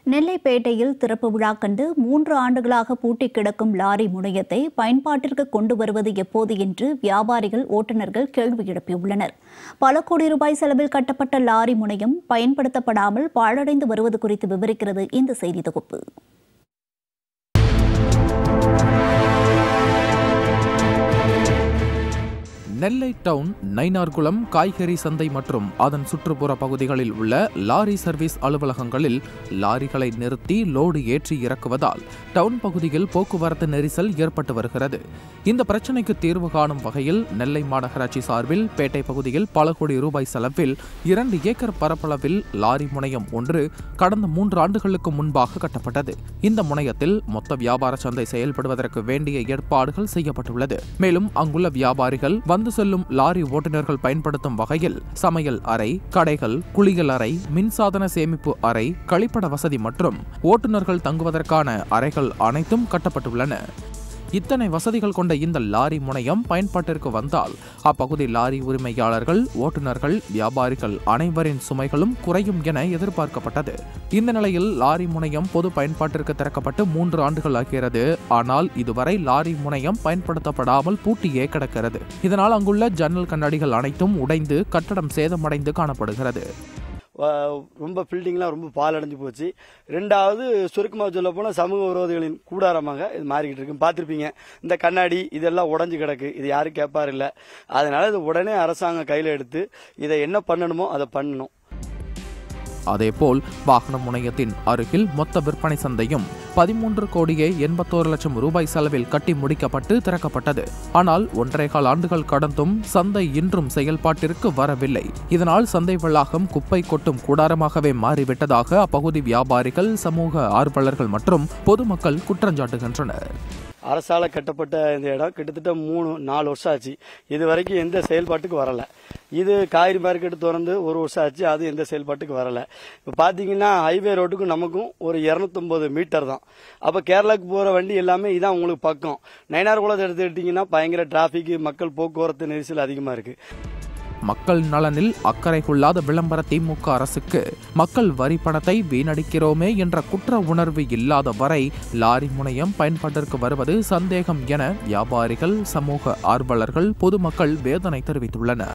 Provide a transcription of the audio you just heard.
நெல்லைப்பேட்டையில் திறப்பு விழா கண்டு 3 ஆண்டுகளாக பூட்டி கிடக்கும் லாரி முனையத்தை பயன்பாட்டிற்கு கொண்டு வருவது எப்போது என்று வியாபாரிகள், ஓட்டுநர்கள் கேள்வி எழுப்பியுள்ளனர். பல கோடி ரூபாய் செலவில் கட்டப்பட்ட லாரி முனையம் பயன்படுத்தப்படாமல் பாழடைந்து வருவது குறித்து விவரிக்கிறது இந்த செய்தி தொகுப்பு. நெல்லை டவுன், நைனார்குளம் காய்கறி சந்தை மற்றும் அதன் சுற்றுப்புற பகுதிகளில் உள்ள லாரி சர்வீஸ் அலுவலகங்களில் லாரிகளை நிறுத்தி லோடு ஏற்றி இறக்குவதால் டவுன் பகுதியில் போக்குவரத்து நெரிசல் ஏற்பட்டு வருகிறது. இந்த பிரச்சினைக்கு தீர்வு காணும் வகையில் நெல்லை மாநகராட்சி சார்பில் பேட்டை பகுதியில் பல கோடி ரூபாய் செலவில் 2 ஏக்கர் பரப்பளவில் லாரி முனையம் ஒன்று கடந்த 3 ஆண்டுகளுக்கு முன்பாக கட்டப்பட்டது. இந்த முனையத்தில் மொத்த வியாபார சந்தை செயல்படுவதற்கு வேண்டிய ஏற்பாடுகள் செய்யப்பட்டுள்ளது. மேலும் அங்குள்ள வியாபாரிகள் செல்லும் லாரி ஓட்டுநர்கள் பயன்படுத்தும் வகையில் சமையல் அறை, கடைகள், குளியல் அறை, மின்சாதன சேமிப்பு அறை, கழிப்பட வசதி மற்றும் ஓட்டுநர்கள் தங்குவதற்கான அறைகள் அனைத்தும் கட்டப்பட்டுள்ளன. இத்தனை வசதிகள் கொண்ட இந்த லாரி முனையம் பயன்பாட்டிற்கு வந்தால் அப்பகுதி லாரி உரிமையாளர்கள், ஓட்டுநர்கள், வியாபாரிகள் அனைவரின் சுமைகளும் குறையும் என எதிர்பார்க்கப்பட்டது. இந்த நிலையில் லாரி முனையம் பொது பயன்பாட்டிற்கு திறக்கப்பட்டு 3 ஆண்டுகள் ஆகிறது. ஆனால் இதுவரை லாரி முனையம் பயன்படுத்தப்படாமல் பூட்டியே கிடக்கிறது. இதனால் அங்குள்ள ஜன்னல் கண்ணாடிகள் அனைத்தும் உடைந்து கட்டடம் சேதமடைந்து காணப்படுகிறது. ரொம்ப பில்டிங்லாம் ரொம்ப பாலடைஞ்சு போச்சு. 2வது சுருக்கமாக சொல்ல போனால் சமூக விரோதிகளின் கூடாரமாக இது மாறிக்கிட்டு இருக்கு. பார்த்துருப்பீங்க, இந்த கண்ணாடி இதெல்லாம் உடஞ்சி கிடக்கு. இது யாரும் கேட்பார் இல்லை. அதனால இது உடனே அரசாங்கம் கையில் எடுத்து இதை என்ன பண்ணணுமோ அதை பண்ணணும். அதேபோல் வாகன முனையத்தின் அருகில் மொத்த விற்பனை சந்தையும் 13 கோடியே 81 லட்சம் ரூபாய் செலவில் கட்டி முடிக்கப்பட்டு திறக்கப்பட்டது. ஆனால் 1.25 ஆண்டுகள் கடந்தும் சந்தை இன்றும் செயல்பாட்டிற்கு வரவில்லை. இதனால் சந்தை வளாகம் குப்பை கொட்டும் கூடாரமாகவே மாறிவிட்டதாக அப்பகுதி வியாபாரிகள், சமூக ஆர்வலர்கள் மற்றும் பொதுமக்கள் குற்றஞ்சாட்டுகின்றனர். அரசால கட்டப்பட்ட இந்த இடம் கிட்டத்தட்ட 3-4 வருஷம் ஆச்சு. இது வரைக்கும் எந்த செயல்பாட்டுக்கு வரல. இது காய்கறி மார்க்கெட் திறந்து 1 வருஷம் ஆச்சு. அது எந்த செயல்பாட்டுக்கு வரல. இப்போ பார்த்தீங்கன்னா ஹைவே ரோட்டுக்கும் நமக்கும் ஒரு 250 மீட்டர் தான். அப்போ கேரளாவுக்கு போகிற வண்டி எல்லாமே இதான் உங்களுக்கு பக்கம். நயினார்குளத்தை எடுத்துக்கிட்டிங்கன்னா பயங்கர டிராஃபிக், மக்கள் போக்குவரத்து நெரிசல் அதிகமாக இருக்கு. மக்கள் நலனில் அக்கறை கொள்ளாத விளம்பர திமுக அரசுக்கு மக்கள் வரி பணத்தை வீணடிக்கிறோமே என்ற குற்ற உணர்வு இல்லாத வரை லாரி முனையம் பயன்பாட்டிற்கு வருவது சந்தேகம் என வியாபாரிகள், சமூக ஆர்வலர்கள், பொதுமக்கள் வேதனை தெரிவித்துள்ளனர்.